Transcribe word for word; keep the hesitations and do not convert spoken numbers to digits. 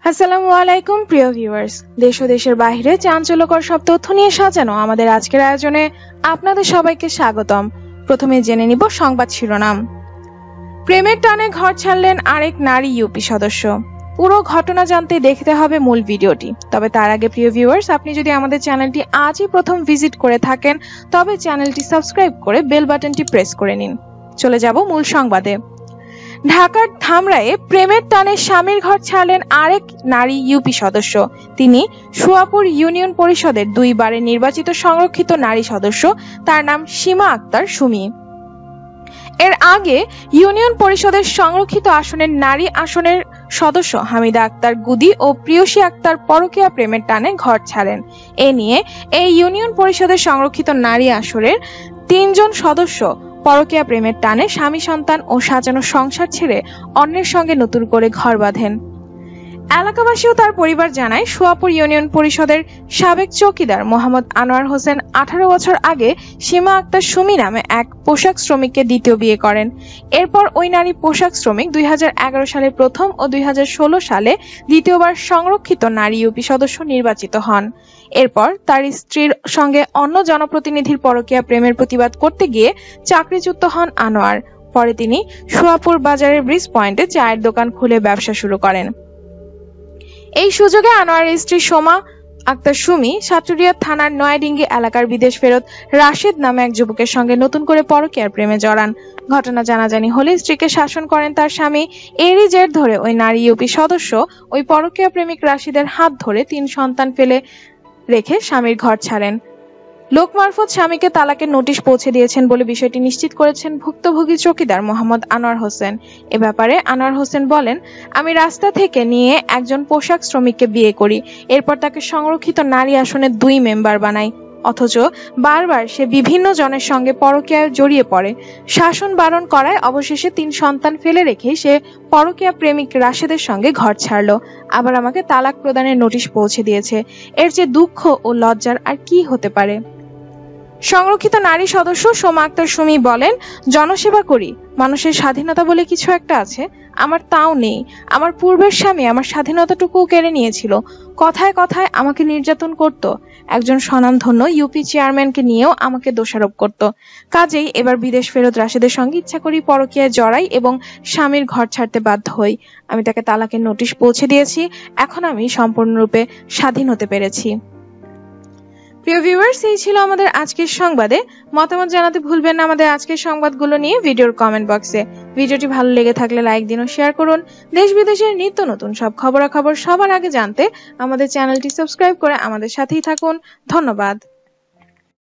আসসালামু আলাইকুম প্রিয় ভিউয়ার্স, দেশ ও দেশের বাইরে চাঞ্চল্যকর সব তথ্য নিয়ে সাজানো আমাদের আজকের আয়োজনে আপনাদের সবাইকে স্বাগতম। প্রথমে জেনে নিব সংবাদ শিরোনাম। প্রেমের টানে ঘর ছাড়লেন আরেক নারী ইউপি সদস্য। পুরো ঘটনা জানতে দেখতে হবে মূল ভিডিওটি। তবে তার আগে প্রিয় ভিউয়ার্স, আপনি যদি আমাদের চ্যানেলটি আজই প্রথম ভিজিট করে থাকেন তবে চ্যানেলটি সাবস্ক্রাইব করে বেল বাটনটি প্রেস করে নিন। চলে যাব মূল সংবাদে। ঢাকার ধামরায়ে প্রেমের টানে স্বামীর ঘর ছাড়লেন আরেক নারী ইউপি সদস্য। তিনি সুয়াপুর ইউনিয়ন পরিষদের দুইবারের নির্বাচিত সংরক্ষিত নারী সদস্য। তার নাম সীমা আক্তার সুমি। এর আগে ইউনিয়ন পরিষদের সংরক্ষিত আসনের নারী আসনের সদস্য হামিদা আক্তার গুদি ও প্রিয়সী আক্তার পরকীয়া প্রেমের টানে ঘর ছাড়েন। এ নিয়ে এই ইউনিয়ন পরিষদের সংরক্ষিত নারী আসনের তিনজন সদস্য পরকীয়া প্রেমের টানে স্বামী সন্তান ও সাজানো সংসার ছেড়ে অন্যের সঙ্গে নতুন করে ঘর বাঁধেন। এলাকাবাসী ও তার পরিবার জানায়, সুয়াপুর ইউনিয়ন পরিষদের সাবেক চৌকিদার মোহাম্মদ আনোয়ার হোসেন আঠারো বছর আগে সীমা আক্তার সুমি নামে এক পোশাক শ্রমিককে দ্বিতীয় বিয়ে করেন। এরপর ওই নারী পোশাক শ্রমিক দুই হাজার এগারো সালে প্রথম ও দুই হাজার ষোলো সালে দ্বিতীয়বার সংরক্ষিত নারী ইউপি সদস্য নির্বাচিত হন। এরপর তার স্ত্রীর সঙ্গে অন্য জনপ্রতিনিধির পরকীয়া প্রেমের প্রতিবাদ করতে গিয়ে চাকরিচ্যুত হন আনোয়ার। পরে তিনি সুয়াপুর বাজারের ব্রিজ পয়েন্টে চায়ের দোকান খুলে ব্যবসা শুরু করেন। এই সুযোগে আনোয়ারের স্ত্রী সোমা আক্তার সুমি সাটুরিয়া থানার নয়াডিঙ্গি এলাকার বিদেশ ফেরত রাশেদ নামে এক যুবকের সঙ্গে নতুন করে পরকীয়ার প্রেমে জড়ান। ঘটনা জানাজানি হলে স্ত্রীকে শাসন করেন তার স্বামী। এরই জের ধরে ওই নারী ইউপি সদস্য ওই পরকীয়া প্রেমিক রাশিদের হাত ধরে তিন সন্তান ফেলে রেখে স্বামীর ঘর ছাড়েন। লোক মারফত স্বামীকে তালাকের নোটিশ পৌঁছে দিয়েছেন বলে বিষয়টি নিশ্চিত করেছেন ভুক্তভোগী চৌকিদার মোহাম্মদ আনোয়ার হোসেন। এ ব্যাপারে আনোয়ার হোসেন বলেন, আমি রাস্তা থেকে নিয়ে একজন পোশাক শ্রমিককে বিয়ে করি, এরপর তাকে সংরক্ষিত নারী আসনের দুই মেম্বার বানাই। অথচ বারবার সে বিভিন্ন জনের সঙ্গে পরকীয়ায় জড়িয়ে পড়ে। শাসন বারণ করায় অবশেষে তিন সন্তান ফেলে রেখে সে পরকীয়া প্রেমিক রাশেদের সঙ্গে ঘর ছাড়লো। আবার আমাকে তালাক প্রদানের নোটিশ পৌঁছে দিয়েছে। এর যে দুঃখ ও লজ্জার আর কি হতে পারে। সংরক্ষিত নারী সদস্য সোমা আক্তার সুমি বলেন, জনসেবা করি, মানুষের স্বাধীনতা বলে কিছু একটা আছে, আমার তাও নেই। আমার পূর্বের স্বামী আমার স্বাধীনতাটুকু কেড়ে নিয়েছিল। কথায় কথায় আমাকে নির্যাতন করত। একজন স্বনামধন্য ইউপি চেয়ারম্যানকে নিয়েও আমাকে দোষারোপ করত। কাজেই এবার বিদেশ ফেরত রাশেদের সঙ্গে ইচ্ছা করি পরকীয়ায় জড়াই এবং স্বামীর ঘর ছাড়তে বাধ্য হই। আমি তাকে তালাকের নোটিশ পৌঁছে দিয়েছি। এখন আমি সম্পূর্ণরূপে স্বাধীন হতে পেরেছি। প্রিয় ভিউয়ার্স, এই ছিল আমাদের আজকের সংবাদে। মতামত জানাতে ভুলবেন না আমাদের আজকের সংবাদগুলো নিয়ে ভিডিওর কমেন্ট বক্সে। ভিডিওটি ভালো লেগে থাকলে লাইক দিন ও শেয়ার করুন। দেশ বিদেশের নিত্য নতুন সব খবরাখবর সবার আগে জানতে আমাদের চ্যানেলটি সাবস্ক্রাইব করে আমাদের সাথেই থাকুন। ধন্যবাদ।